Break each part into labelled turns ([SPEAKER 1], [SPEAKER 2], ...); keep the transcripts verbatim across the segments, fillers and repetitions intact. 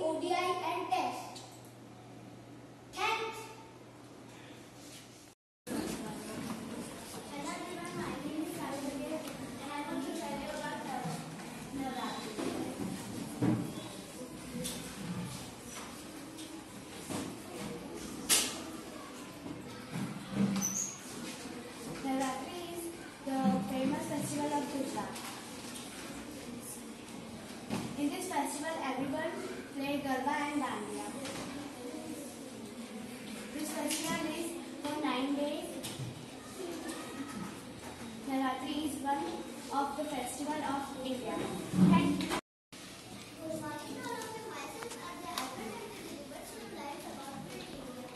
[SPEAKER 1] O D I and Test. Thanks. Hello everyone, my name is Sarojini and I want to tell you about Navratri. Navratri is the famous festival of Gujarat. In this festival, everyone plays Garba and Dandiya. This festival is for nine days. Navratri is one of the festival of India. Thank you. Good morning to all of you. Myself are the Albert and the delivered some lives about India.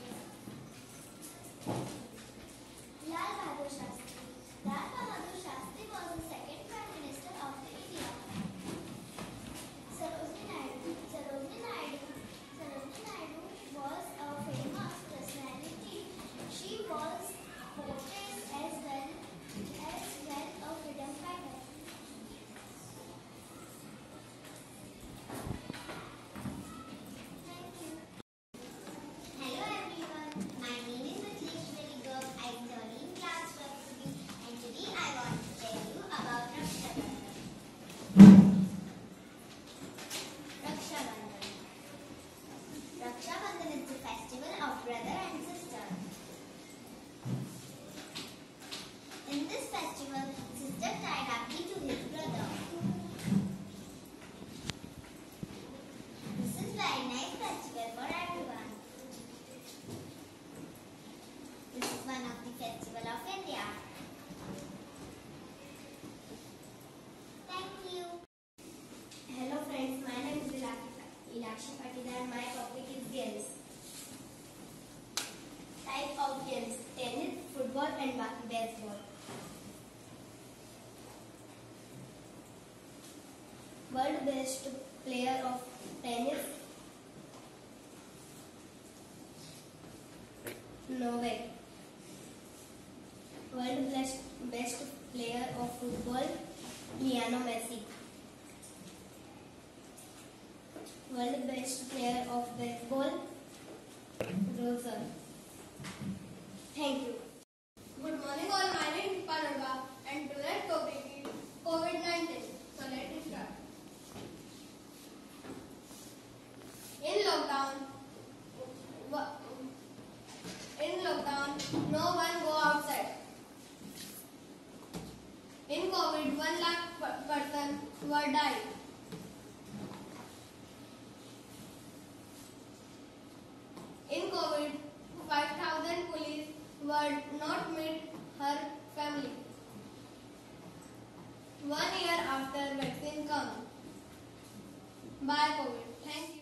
[SPEAKER 1] Lal Bahadur Shastri. Lal Bahadur Shastri was the second Prime Minister of the India. Sarojini Naidu. Sarojini Naidu. Sarojini Naidu was a famous personality. She was portrayed as well as well a freedom fighter. Thank you. Hello everyone. My name is Ajleshwari Garg. I am studying class twelve B and today I want to tell you about Raksha Bandhan. Raksha Bandhan. Raksha Bandhan is the festival of brother and sister. In this festival, sister tied Rakhi to his brother. This is very nice festival for everyone. This is one of the festival of India. Thank you. Hello friends, my name is Ilakshi Patil and my topic is games. Type of games: tennis, football and baseball. World best player of tennis: Novak. World best best player of football: Lionel Messi. World best player of baseball: Rosen. Thank you.
[SPEAKER 2] Good morning all, my name is Paragha and today's topic is COVID nineteen. So let's start. In lockdown, in lockdown, no one go outside. In COVID, one lakh person were died. In COVID, five thousand police were not meet her family. One year after vaccine come. Bye COVID. Thank you.